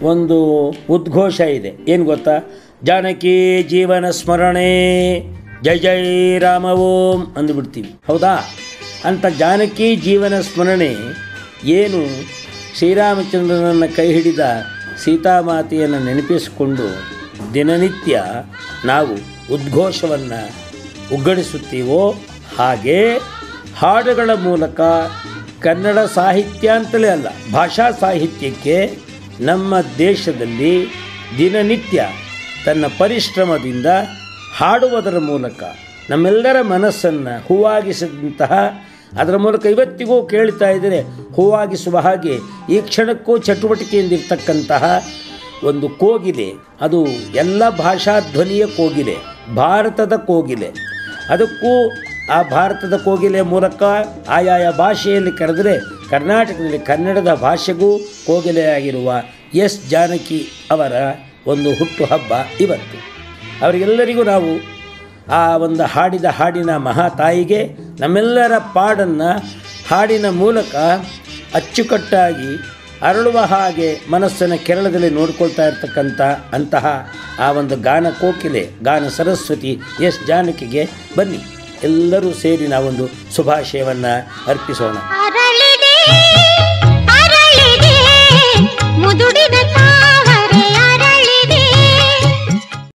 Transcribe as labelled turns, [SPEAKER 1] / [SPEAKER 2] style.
[SPEAKER 1] ಒಂದು ಉದ್ಘೋಷ ಇದೆ. ಏನು ಗೊತ್ತಾ? ಜಾನಕಿ ಜೀವನ ಸ್ಮರಣೆ ಜೈ ಜೈ ರಾಮ ಓಂ ಅಂದುಬಿಡ್ತೀವಿ, ಹೌದಾ? ಅಂಥ ಜಾನಕಿ ಜೀವನ ಸ್ಮರಣೆ ಏನು ಶ್ರೀರಾಮಚಂದ್ರನನ್ನು ಕೈ ಹಿಡಿದ ಸೀತಾಮಾತೆಯನ್ನು ನೆನಪಿಸಿಕೊಂಡು ದಿನನಿತ್ಯ ನಾವು ಉದ್ಘೋಷವನ್ನು ಉಗ್ಗಡಿಸುತ್ತೀವೋ ಹಾಗೇ ಹಾಡುಗಳ ಮೂಲಕ ಕನ್ನಡ ಸಾಹಿತ್ಯ ಅಂತಲೇ ಅಲ್ಲ, ಭಾಷಾ ಸಾಹಿತ್ಯಕ್ಕೆ ನಮ್ಮ ದೇಶದಲ್ಲಿ ದಿನನಿತ್ಯ ತನ್ನ ಪರಿಶ್ರಮದಿಂದ ಹಾಡುವುದರ ಮೂಲಕ ನಮ್ಮೆಲ್ಲರ ಮನಸ್ಸನ್ನು ಹೂವಾಗಿಸಿದಂತಹ, ಅದರ ಮೂಲಕ ಇವತ್ತಿಗೂ ಕೇಳ್ತಾ ಇದ್ದರೆ ಹೂವಾಗಿಸುವ ಹಾಗೆ ಈ ಕ್ಷಣಕ್ಕೂ ಚಟುವಟಿಕೆಯಿಂದಿರ್ತಕ್ಕಂತಹ ಒಂದು ಕೋಗಿಲೆ, ಅದು ಎಲ್ಲ ಭಾಷಾ ಧ್ವನಿಯ ಕೋಗಿಲೆ, ಭಾರತದ ಕೋಗಿಲೆ. ಅದಕ್ಕೂ ಆ ಭಾರತದ ಕೋಗಿಲೆ ಮೂಲಕ ಆಯಾಯ ಭಾಷೆಯಲ್ಲಿ ಕರೆದರೆ ಕರ್ನಾಟಕದಲ್ಲಿ ಕನ್ನಡದ ಭಾಷೆಗೂ ಕೋಗಿಲೆಯಾಗಿರುವ ಎಸ್ ಜಾನಕಿ ಅವರ ಒಂದು ಹುಟ್ಟುಹಬ್ಬ ಇವತ್ತು. ಅವರಿಗೆಲ್ಲರಿಗೂ ನಾವು ಆ ಒಂದು ಹಾಡಿನ ಮಹಾತಾಯಿಗೆ ನಮ್ಮೆಲ್ಲರ ಪಾಡನ್ನು ಹಾಡಿನ ಮೂಲಕ ಅಚ್ಚುಕಟ್ಟಾಗಿ ಅರಳುವ ಹಾಗೆ ಮನಸ್ಸನ್ನು ಕೆರಳದಲ್ಲಿ ನೋಡ್ಕೊಳ್ತಾ ಇರ್ತಕ್ಕಂಥ ಅಂತಹ ಆ ಒಂದು ಗಾನ ಕೋಕಿಲೆ, ಗಾನ ಸರಸ್ವತಿ ಎಸ್ ಜಾನಕಿಗೆ ಬನ್ನಿ ಎಲ್ಲರೂ ಸೇರಿ ನಾವೊಂದು ಶುಭಾಶಯವನ್ನು ಅರ್ಪಿಸೋಣ.
[SPEAKER 2] ಮುದುಡಿದ